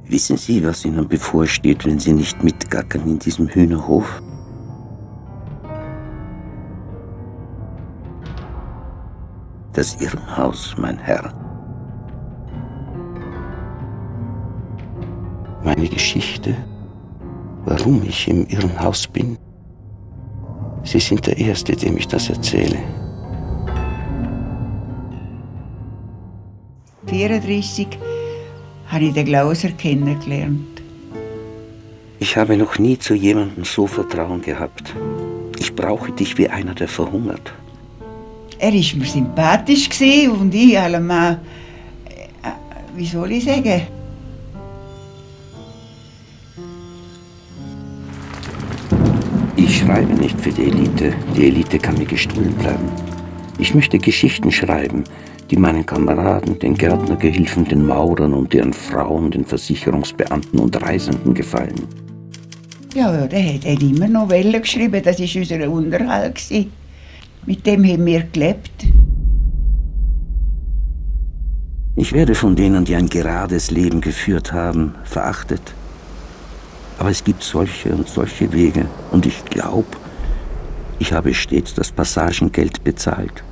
Wissen Sie, was Ihnen bevorsteht, wenn Sie nicht mitgackern in diesem Hühnerhof? Das Irrenhaus, mein Herr. Meine Geschichte, warum ich im Irrenhaus bin. Sie sind der Erste, dem ich das erzähle. 1934 habe ich den Glauser kennengelernt. Ich habe noch nie zu jemandem so Vertrauen gehabt. Ich brauche dich wie einer, der verhungert. Er war mir sympathisch und ich allemal, wie soll ich sagen? Ich schreibe nicht für die Elite. Die Elite kann mir gestohlen bleiben. Ich möchte Geschichten schreiben, die meinen Kameraden, den Gärtnergehilfen, den Maurern und deren Frauen, den Versicherungsbeamten und Reisenden gefallen. Ja, der hat immer Novellen geschrieben, das war unser Unterhalt. Mit dem haben wir gelebt. Ich werde von denen, die ein gerades Leben geführt haben, verachtet. Aber es gibt solche und solche Wege und ich glaube, ich habe stets das Passagengeld bezahlt.